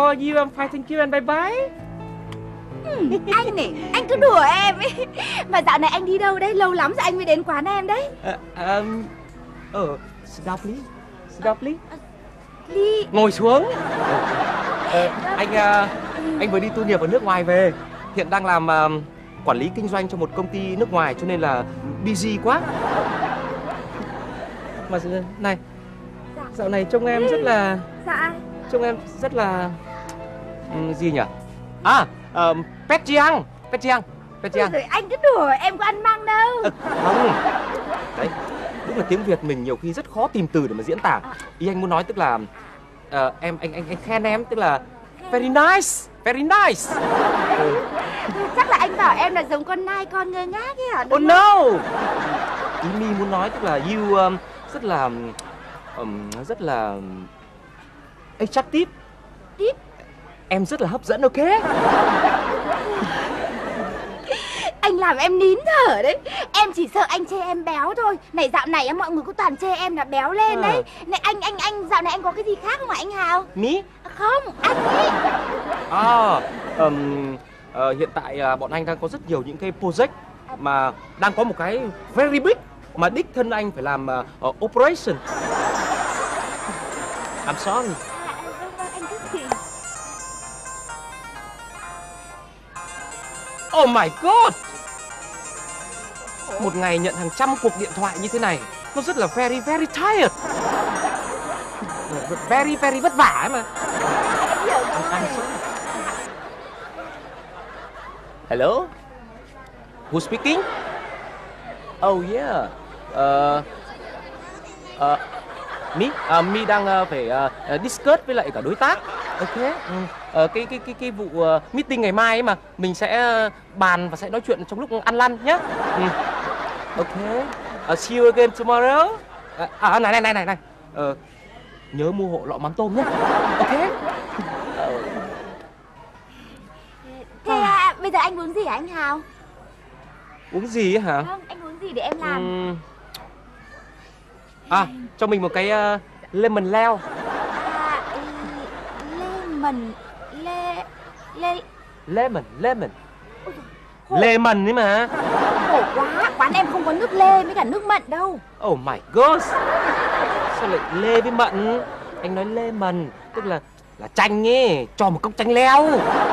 are you? I'm fine, thank you and bye bye. Anh này, anh cứ đùa em ấy. Mà dạo này anh đi đâu đấy? Lâu lắm rồi anh mới đến quán em đấy. Sit down please. Sit down please. Đi. Ngồi xuống. Anh vừa đi tu nghiệp ở nước ngoài về. Hiện đang làm quản lý kinh doanh cho một công ty nước ngoài cho nên là busy quá. Mà này, dạo này trông em rất là... Dạ. Trông em rất là... gì nhỉ? Pet Jiang. Rồi anh cứ đùa, em có ăn măng đâu. Không. Đấy, đúng là tiếng Việt mình nhiều khi rất khó tìm từ để mà diễn tả. Ý anh muốn nói tức là anh khen em tức là very nice. Chắc là anh bảo em là giống con nai con ngơ ngác ấy hả? Oh no. Ý mi muốn nói tức là you rất là attractive. Em rất là hấp dẫn, ok? Anh làm em nín thở đấy. Em chỉ sợ anh chê em béo thôi. Này dạo này mọi người cũng toàn chê em là béo lên đấy. Này anh dạo này anh có cái gì khác không hả anh Hào? Mi? Không, anh ấy. Hiện tại bọn anh đang có rất nhiều những cái project mà đang có một cái very big mà đích thân anh phải làm operation. I'm sorry. Anh thích gì? Oh my god! Một ngày nhận hàng trăm cuộc điện thoại như thế này, nó rất là very tired. Very vất vả ấy mà. Hello? Who's speaking? Oh yeah. Mi đang phải discuss với lại cả đối tác. Ok. Cái vụ meeting ngày mai ấy mà mình sẽ bàn và sẽ nói chuyện trong lúc ăn lăn nhé. Ok. See you again tomorrow. Này. Nhớ mua hộ lọ mắm tôm nhé. Ok. Thế bây giờ anh uống gì hả anh Hào? Uống gì ấy hả? Vâng, anh uống gì để em làm? Cho mình một cái lemon leo. Lemon ấy mà. Khổ quá, quán em không có nước lê với cả nước mận đâu. Oh my god. Sao lại lê với mận? Anh nói lemon tức là chanh ấy, cho một cốc chanh leo.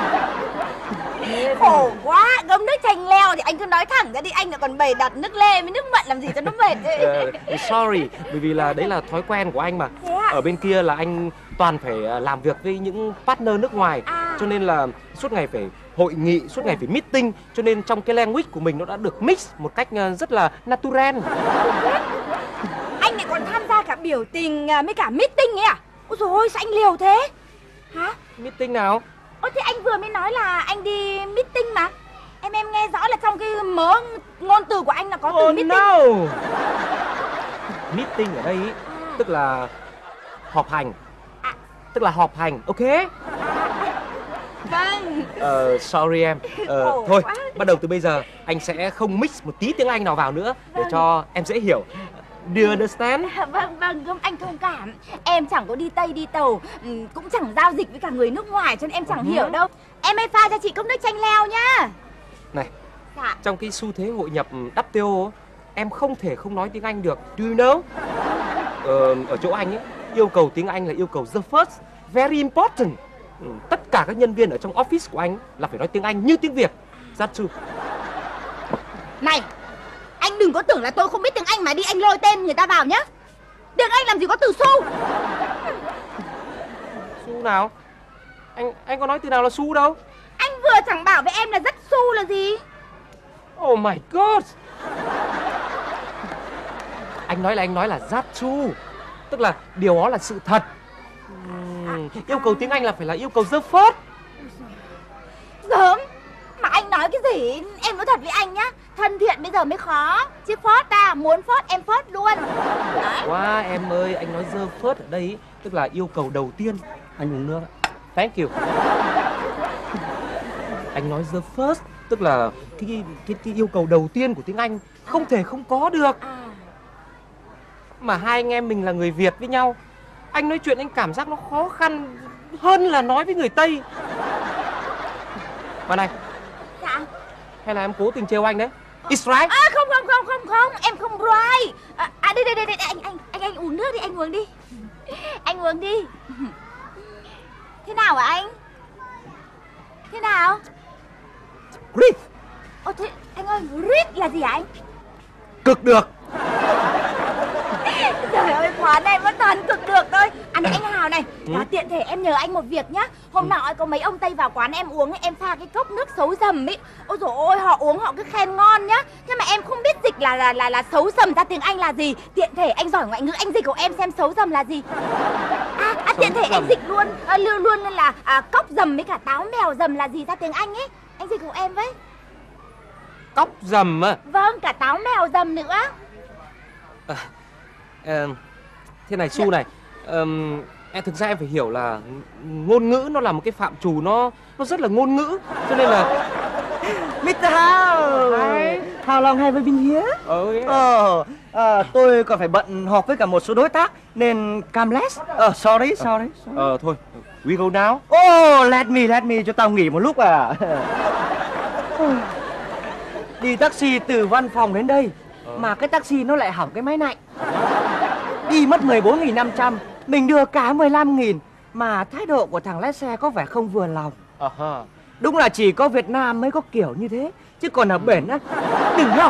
Khổ quá, gấm nước chanh leo thì anh cứ nói thẳng ra đi, anh lại còn bày đặt nước lê với nước mận làm gì cho nó mệt ấy. Sorry, bởi vì là đấy là thói quen của anh mà. Ở bên kia là anh toàn phải làm việc với những partner nước ngoài, cho nên là suốt ngày phải hội nghị, suốt ngày phải meeting, cho nên trong cái language của mình nó đã được mix một cách rất là natural. Anh lại còn tham gia cả biểu tình với cả meeting ấy à? Ôi dồi ôi, sao anh liều thế? Hả? Meeting nào? Ôi thế anh vừa mới nói là anh đi meeting mà. Em nghe rõ là trong cái mớ ngôn từ của anh là có từ meeting. No. Meeting ở đây ý, tức là họp hành. Tức là họp hành, ok? Vâng. Sorry em. Thôi, bắt đầu từ bây giờ anh sẽ không mix một tí tiếng Anh nào vào nữa để cho em dễ hiểu. Do you understand? Vâng, gươm anh thông cảm. Em chẳng có đi Tây đi Tàu, cũng chẳng giao dịch với cả người nước ngoài cho nên em chẳng hiểu đâu. Em hãy pha cho chị cốc nước chanh leo nhá. Này, trong cái xu thế hội nhập WTO, em không thể không nói tiếng Anh được. Do you know? Ở chỗ anh ấy, yêu cầu tiếng Anh là yêu cầu the first, very important. Tất cả các nhân viên ở trong office của anh là phải nói tiếng Anh như tiếng Việt. That's true. Này, anh đừng có tưởng là tôi không biết tiếng Anh mà đi anh lôi tên người ta vào nhá. Tiếng Anh làm gì có từ xu. Xu nào? Anh có nói từ nào là xu đâu. Anh vừa chẳng bảo với em là rất xu là gì. Oh my god. Anh nói là that's true. Tức là điều đó là sự thật. Yêu cầu tiếng Anh là phải là yêu cầu the first. Gớm. Mà anh nói cái gì? Em nói thật với anh nhá, thân thiện bây giờ mới khó. Chứ phớt ta, muốn phớt em phớt luôn. Quá em ơi, anh nói the first ở đây ý, tức là yêu cầu đầu tiên. Anh uống nước. Thank you. Anh nói the first tức là cái yêu cầu đầu tiên của tiếng Anh không thể không có được. Mà hai anh em mình là người Việt với nhau, anh nói chuyện anh cảm giác nó khó khăn, hơn là nói với người Tây. Mà này, Dạ. hay là em cố tình trêu anh đấy? It's right. Không, em không right. Đây, anh uống nước đi, anh uống đi. Anh uống đi. Thế nào hả anh? Thế nào? Great. Ồ thế anh ơi, great là gì hả anh? Cực được. Trời ơi, quán này vẫn toàn cực được thôi. Anh Hào này, tiện thể em nhờ anh một việc nhá. Hôm nọ có mấy ông Tây vào quán em uống ấy, em pha cái cốc nước xấu dầm ấy. Ôi dồi ôi, họ uống họ cứ khen ngon nhá. Nhưng mà em không biết dịch là xấu dầm ra tiếng Anh là gì. Tiện thể anh giỏi ngoại ngữ, anh dịch của em xem xấu dầm là gì. Tiện thể anh dịch luôn luôn là cốc dầm với cả táo mèo dầm là gì ra tiếng Anh ấy. Anh dịch của em với. Cốc dầm à? Vâng, cả táo mèo dầm nữa. Thế này Su này, em thực ra em phải hiểu là ngôn ngữ nó là một cái phạm trù nó rất là ngôn ngữ, cho nên là Mr. Hào. How long have I been here? Tôi còn phải bận họp với cả một số đối tác nên come less. Sorry. thôi, we go now. Let me cho tao nghỉ một lúc à. Đi taxi từ văn phòng đến đây mà cái taxi nó lại hỏng cái máy lạnh. Đi mất 14.500, mình đưa cả 15.000 mà thái độ của thằng lái xe có vẻ không vừa lòng. Đúng là chỉ có Việt Nam mới có kiểu như thế, chứ còn ở bển á đừng lòng.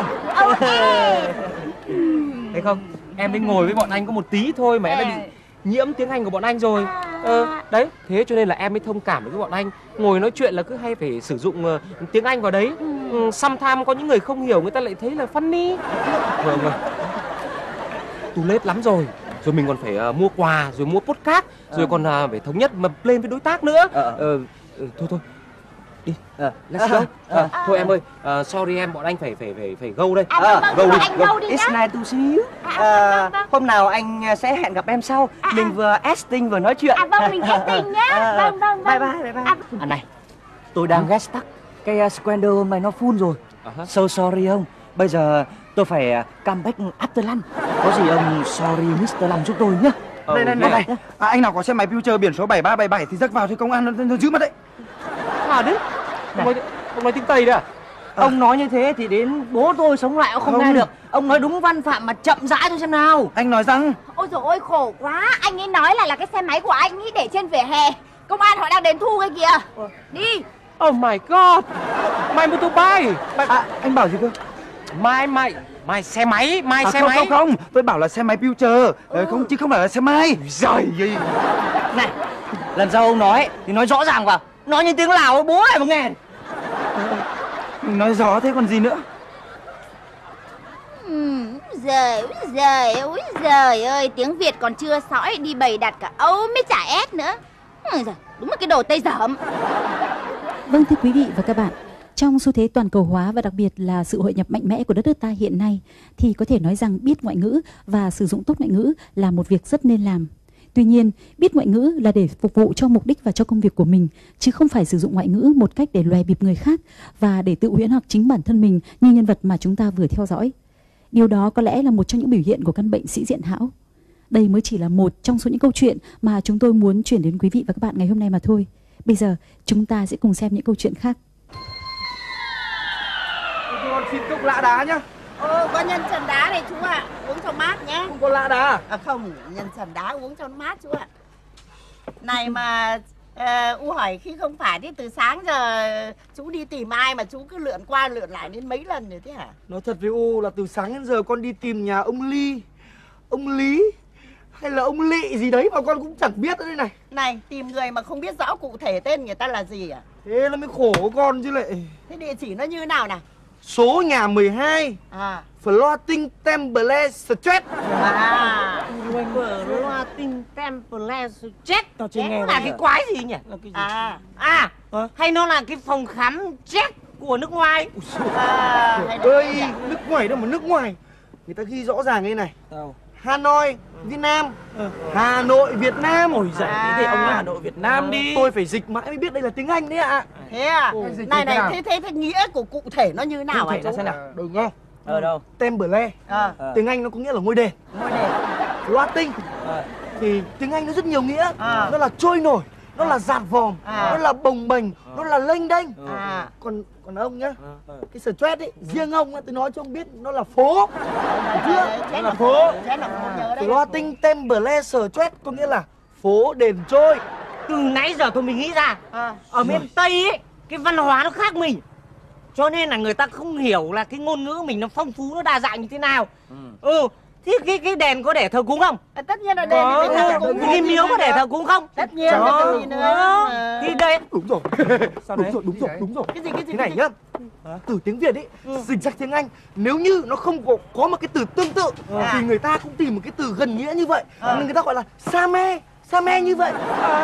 Thấy không? Em mới ngồi với bọn anh có một tí thôi mà em đã bị nhiễm tiếng Anh của bọn anh rồi. Đấy, thế cho nên là em mới thông cảm với bọn anh. Ngồi nói chuyện là cứ hay phải sử dụng tiếng Anh vào đấy. Sometimes có những người không hiểu, người ta lại thấy là funny. Vâng. Too late lắm rồi. Rồi mình còn phải mua quà, rồi mua podcast, rồi còn phải thống nhất mà lên với đối tác nữa. Thôi đi, let's go. Thôi em ơi, sorry em, bọn anh phải go đây. Go đi nhá. It's nice to see you. Hôm nào anh sẽ hẹn gặp em sau. Mình vừa acting vừa nói chuyện. Vâng, mình acting nhá. Vâng. Bye. Này, tôi đang get stuck. Cái Squander hôm nay nó full rồi. So sorry ông. Bây giờ tôi phải come back after lunch. Có gì ông sorry Mr. Long giúp tôi nhá. Này. Anh nào có xe máy Future biển số 7377 thì rắc vào thì công an nó giữ mất đấy. Đấy. Ông nói tiếng Tây đấy à? Ông nói như thế thì đến bố tôi sống lại ông không nghe được. Ông nói đúng văn phạm mà chậm rãi thôi xem nào. Anh nói rằng Ôi dồi ôi, khổ quá. Anh ấy nói là cái xe máy của anh ấy để trên vỉa hè. Công an họ đang đến thu cái kìa. Đi. Oh my god. My motorbike. anh bảo gì cơ? My xe máy, xe máy. Không, tôi bảo là xe máy Future, chứ không phải là xe máy. Giời ơi. Này, lần sau ông nói thì nói rõ ràng vào. Nói như tiếng Lào bố lại mà nghe. Nói rõ thế còn gì nữa. Giời ơi, tiếng Việt còn chưa sõi đi bày đặt cả Âu mới chả ép nữa. Đúng là cái đồ Tây dởm. Vâng, thưa quý vị và các bạn, trong xu thế toàn cầu hóa và đặc biệt là sự hội nhập mạnh mẽ của đất nước ta hiện nay thì có thể nói rằng biết ngoại ngữ và sử dụng tốt ngoại ngữ là một việc rất nên làm. Tuy nhiên, biết ngoại ngữ là để phục vụ cho mục đích và cho công việc của mình, chứ không phải sử dụng ngoại ngữ một cách để lòe bịp người khác và để tự huyễn hoặc chính bản thân mình như nhân vật mà chúng ta vừa theo dõi. Điều đó có lẽ là một trong những biểu hiện của căn bệnh sĩ diện hão. Đây mới chỉ là một trong số những câu chuyện mà chúng tôi muốn chuyển đến quý vị và các bạn ngày hôm nay mà thôi. Bây giờ chúng ta sẽ cùng xem những câu chuyện khác. Con xin cốc lạ đá nhá. Có nhân trần đá này chú ạ, uống cho mát nhé. Không có lạ đá. Không, nhân trần đá uống cho mát chú ạ. Này mà U hỏi khi không phải thì từ sáng giờ chú đi tìm ai mà chú cứ lượn qua lượn lại đến mấy lần rồi thế hả? Nói thật với U là từ sáng đến giờ con đi tìm nhà ông Ly, ông Lý hay là ông Lị gì đấy mà con cũng chẳng biết đây này. Này, tìm người mà không biết rõ cụ thể tên người ta là gì à? Thế nó mới khổ con chứ lại. Thế địa chỉ nó như nào nào? Số nhà 12 Floating Temple Street. Floating Temple Street. Tao chưa nghe. Là cái quái gì nhỉ? Hay nó là cái phòng khám jet của nước ngoài? Ơi, nước ngoài đâu mà nước ngoài. Người ta ghi rõ ràng đây này. Hanoi, Việt Nam. Hà Nội, Việt Nam. Ôi giời, thế thì ông Hà Nội, Việt Nam đi. Tôi phải dịch mãi mới biết đây là tiếng Anh đấy ạ. Thế à? Này, thế nghĩa của cụ thể nó như nào hả chú? Xem nào. Đúng không? Ở đâu? Temple. Tiếng Anh nó có nghĩa là ngôi đền. Ngôi đền. Floating thì tiếng Anh nó rất nhiều nghĩa. Nó là trôi nổi, nó là dạt vòm, nó là bồng bềnh, nó là lênh đênh. Còn ông nhá, cái stress ấy, riêng ông tôi nói cho ông biết nó là phố. Nó là phố. Clotting Temple stress có nghĩa là phố đền trôi. Từ nãy giờ tôi mình nghĩ ra ở miền Tây ấy cái văn hóa nó khác mình, cho nên là người ta không hiểu là cái ngôn ngữ mình nó phong phú, nó đa dạng như thế nào. Thế cái đền có để thờ cúng không? Tất nhiên là đền thì phải thờ cúng. Cái miếu có để thờ cúng không? Tất nhiên là cái gì nữa. Thì đây Đúng rồi. Đúng rồi. Cái gì Thế này nhá, từ tiếng Việt ấy dịch ra tiếng Anh, nếu như nó không có một cái từ tương tự thì người ta cũng tìm một cái từ gần nghĩa như vậy, nên người ta gọi là sa me như vậy.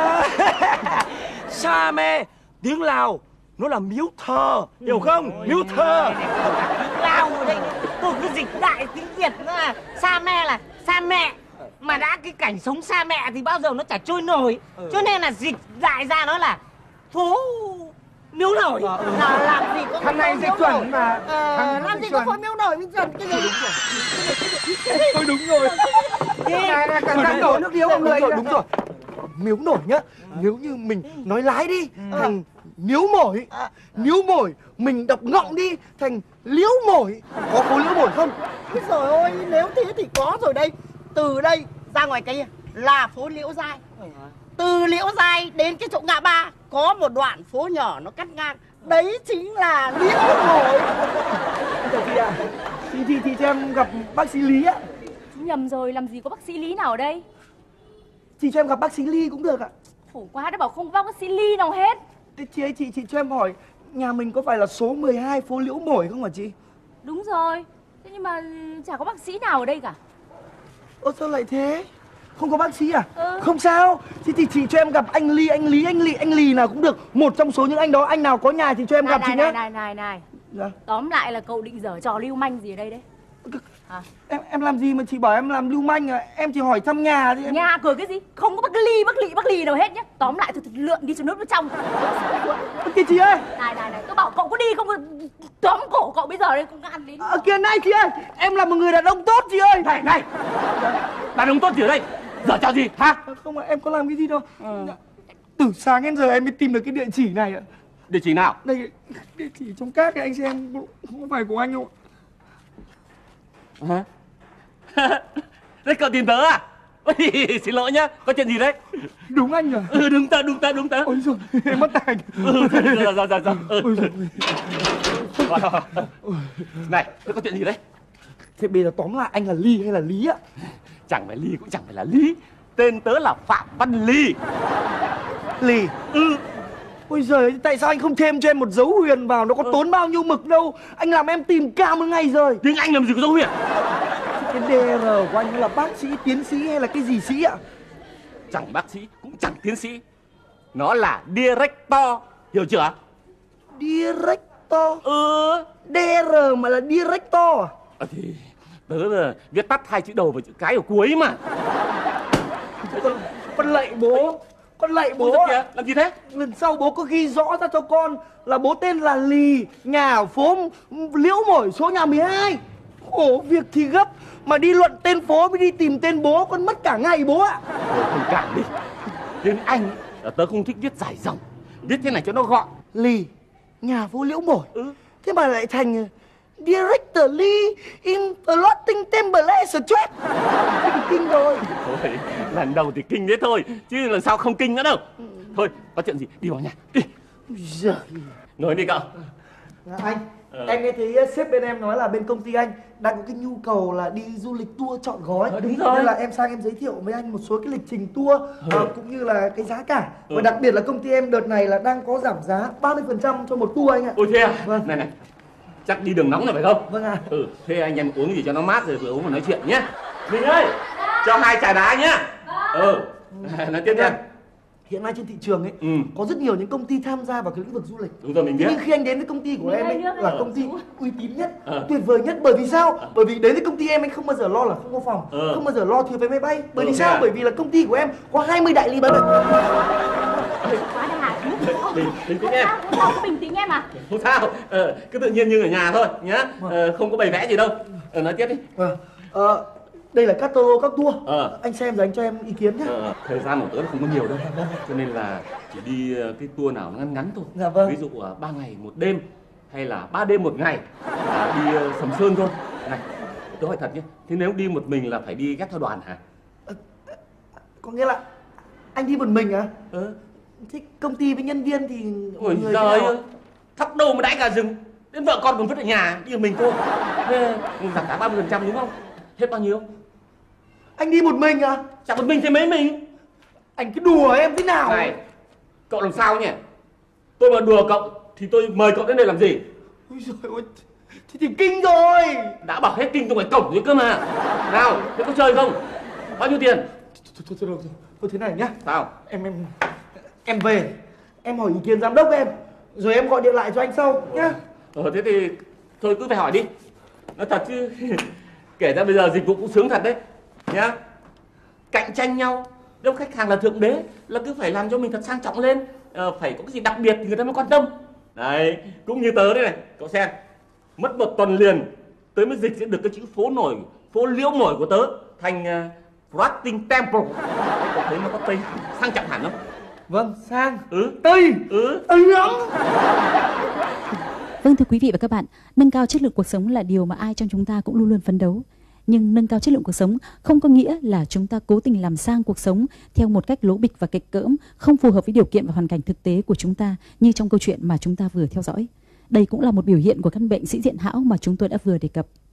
Sa me tiếng Lào nó là miếu thờ, hiểu không? Miếu thờ. Lào ở đây tôi cứ dịch đại tiếng Việt nữa là sa mẹ. Mà đã cái cảnh sống xa mẹ thì bao giờ nó chả trôi nổi. Cho nên là dịch đại ra nó là phố miếu nổi. Làm gì có Thằng này dịch chuẩn mà. Làm gì có phố miếu nổi với chuẩn cái gì. Tôi đúng rồi. Này càng đổ nước điếu người. Đúng rồi. Miếu nổi nhá. Nếu như mình nói lái đi thành miếu mổi, mình đọc ngọng đi thành liễu mổi. Có phố liễu mổi không? Úi dồi ôi, nếu thế thì có rồi đây. Từ đây ra ngoài kia là phố Liễu Giai. Từ Liễu Giai đến cái chỗ ngã ba có một đoạn phố nhỏ nó cắt ngang. Đấy chính là Liễu Mổi. Chị à, thì cho em gặp bác sĩ Lý ạ. Chú nhầm rồi, làm gì có bác sĩ Lý nào ở đây. Chị cho em gặp bác sĩ Ly cũng được ạ. Khổ quá, đã bảo không có bác sĩ Ly nào hết. Thế chị ấy, chị cho em hỏi, nhà mình có phải là số 12 phố Liễu Mổi không hả chị? Đúng rồi, thế nhưng mà chả có bác sĩ nào ở đây cả. Ơ sao lại thế? Không có bác sĩ à? Không sao. Thì chị cho em gặp anh Lì nào cũng được. Một trong số những anh đó, anh nào có nhà thì cho em gặp chị nhé. Này. Dạ. Tóm lại là cậu định giở trò lưu manh gì ở đây đấy? Em làm gì mà chị bảo em làm lưu manh à? Em chỉ hỏi thăm nhà thôi. Nhà cửa cái gì? Không có bác Lì nào hết nhá. Tóm lại thôi lượn đi cho nước nó trong. Kìa chị ơi. Này, tôi bảo cậu có đi không? Tóm cổ cậu bây giờ đây cũng ăn đến. Kìa này chị ơi, em là một người đàn ông tốt chị ơi. Này, đàn ông tốt gì ở đây? Giờ cho gì hả? Không em có làm cái gì đâu. Từ sáng đến giờ em mới tìm được cái địa chỉ này ạ. Địa chỉ nào? Đây, địa chỉ trong các anh xem, không phải của anh đâu. Hả? Đấy cậu tìm tớ à? Ôi, xin lỗi nhá, có chuyện gì đấy? Đúng anh à? Đúng tớ. Ôi giời, em mất tài. Dạ. Ôi giời. Này, thế có chuyện gì đấy? Thế bây giờ tóm lại anh là Ly hay là Lý ạ? Chẳng phải Ly cũng chẳng phải là Lý. Tên tớ là Phạm Văn Ly. Lì? Ôi giời, tại sao anh không thêm cho em một dấu huyền vào? Nó có tốn bao nhiêu mực đâu. Anh làm em tìm cả một ngày rồi. Tiếng Anh làm gì có dấu huyền? Cái DR của anh là bác sĩ, tiến sĩ hay là cái gì sĩ ạ? Chẳng bác sĩ, cũng chẳng tiến sĩ. Nó là director, hiểu chưa? Director? DR mà là director à? Thì tớ là viết tắt 2 chữ đầu và chữ cái ở cuối mà. Con lạy bố. Kìa, làm gì thế? Lần sau bố có ghi rõ ra cho con là bố tên là Lì, nhà ở phố Liễu Mổi, số nhà 12. Khổ việc thì gấp, mà đi luận tên phố mới đi tìm tên bố, con mất cả ngày bố ạ. Thôi không cản đi. Tiếng Anh là tớ không thích viết dài dòng, viết thế này cho nó gọn. Lì, nhà phố Liễu Mổi. Thế mà lại thành Director Lee in Clotting Temple Stress. Kinh rồi. Thôi, lần đầu thì kinh thế thôi, chứ lần sau không kinh nữa đâu. Thôi, có chuyện gì, đi vào nhà, đi. Giời. Ngồi đi cậu. Anh, em nghe thấy sếp bên em nói là bên công ty anh đang có cái nhu cầu là đi du lịch tour trọn gói. Đúng rồi. Nên là em sang em giới thiệu với anh một số cái lịch trình tour cũng như là cái giá cả. Và đặc biệt là công ty em đợt này là đang có giảm giá 30% cho một tour anh ạ. Ôi thế à? Vâng. Này, chắc đi đường nóng rồi phải không? Vâng ạ. Thế anh em uống gì cho nó mát rồi vừa uống và nói chuyện nhé. Mình ơi, cho 2 trà đá nhá. Nói tiếp nha. Hiện nay trên thị trường ấy có rất nhiều những công ty tham gia vào cái lĩnh vực du lịch. Đúng rồi, mình biết. Nhưng khi anh đến với công ty của em ấy là công ty uy tín nhất, tuyệt vời nhất. Bởi vì sao? Bởi vì đến với công ty em anh không bao giờ lo là không có phòng, không bao giờ lo thiếu vé máy bay. Bởi vì sao? Bởi vì là công ty của em có 20 đại lý bán được. Quá đà. Bình tĩnh em. Sao có bình tĩnh em à? Không sao, cứ tự nhiên như ở nhà thôi nhá. Không có bày vẽ gì đâu. Nói tiếp đi. Đây là catalog các tour. Ờ. Anh xem rồi anh cho em ý kiến nhé. Thời gian của tớ là không có nhiều đâu, cho nên là chỉ đi cái tour nào nó ngắn ngắn thôi. Dạ vâng. Ví dụ 3 ngày 1 đêm hay là 3 đêm 1 ngày, đi Sầm Sơn thôi. Này, tớ hỏi thật nhé, thế nếu đi một mình là phải đi ghép theo đoàn hả? Có nghĩa là anh đi một mình à? Ừ. Thế công ty với nhân viên thì Ôi người giời thế nào? ơi, thóc đâu mà đãi cả rừng, đến vợ con còn vứt ở nhà, đi một mình thôi. Thế giảm cả 30% đúng không? Hết bao nhiêu? Anh đi một mình à? Chẳng một mình thì mấy mình. Anh cứ đùa em thế nào? Này, cậu làm sao nhỉ? Tôi mà đùa cậu thì tôi mời cậu đến đây làm gì? Ôi giời ơi, thế thì kinh rồi. Đã bảo hết kinh trong ngoài cổng rồi cơ mà. Nào, thế có chơi không? Bao nhiêu tiền? Thôi thế này nhá. Sao? Em về, em hỏi ý kiến giám đốc em, rồi em gọi điện lại cho anh sau nhá. Thế thì thôi cứ phải hỏi đi. Nói thật chứ kể ra bây giờ dịch vụ cũng sướng thật đấy nhá. Cạnh tranh nhau, nếu khách hàng là thượng đế là cứ phải làm cho mình thật sang trọng lên, phải có cái gì đặc biệt thì người ta mới quan tâm. Đấy, cũng như tớ đấy này, cậu xem, mất 1 tuần liền tớ mới dịch sẽ được cái chữ phố liễu nổi của tớ thành Floating Temple. Cậu thấy nó có tây sang trọng hẳn không? Vâng, sang. Tây. Tây lắm. Vâng, thưa quý vị và các bạn, nâng cao chất lượng cuộc sống là điều mà ai trong chúng ta cũng luôn luôn phấn đấu. Nhưng nâng cao chất lượng cuộc sống không có nghĩa là chúng ta cố tình làm sang cuộc sống theo một cách lố bịch và kịch cỡm, không phù hợp với điều kiện và hoàn cảnh thực tế của chúng ta như trong câu chuyện mà chúng ta vừa theo dõi. Đây cũng là một biểu hiện của căn bệnh sĩ diện hão mà chúng tôi đã vừa đề cập.